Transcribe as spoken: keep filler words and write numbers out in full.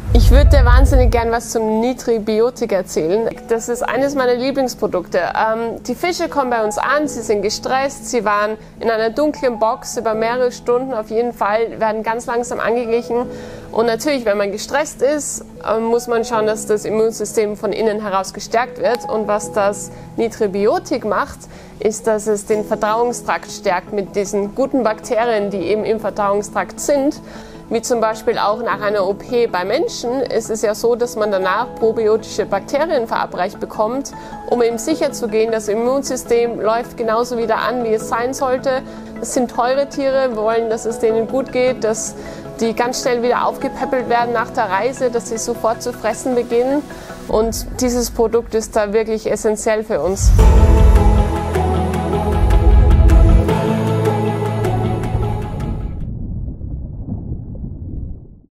Ich würde dir wahnsinnig gern was zum Nitribiotik erzählen. Das ist eines meiner Lieblingsprodukte. Ähm, die Fische kommen bei uns an, sie sind gestresst, sie waren in einer dunklen Box über mehrere Stunden auf jeden Fall, werden ganz langsam angeglichen. Und natürlich, wenn man gestresst ist, äh, muss man schauen, dass das Immunsystem von innen heraus gestärkt wird. Und was das Nitribiotik macht, ist, dass es den Verdauungstrakt stärkt mit diesen guten Bakterien, die eben im Verdauungstrakt sind. Wie zum Beispiel auch nach einer O P bei Menschen ist es ja so, dass man danach probiotische Bakterien verabreicht bekommt, um eben sicher zu gehen, das Immunsystem läuft genauso wieder an, wie es sein sollte. Es sind teure Tiere, wir wollen, dass es denen gut geht, dass die ganz schnell wieder aufgepäppelt werden nach der Reise, dass sie sofort zu fressen beginnen. Und dieses Produkt ist da wirklich essentiell für uns.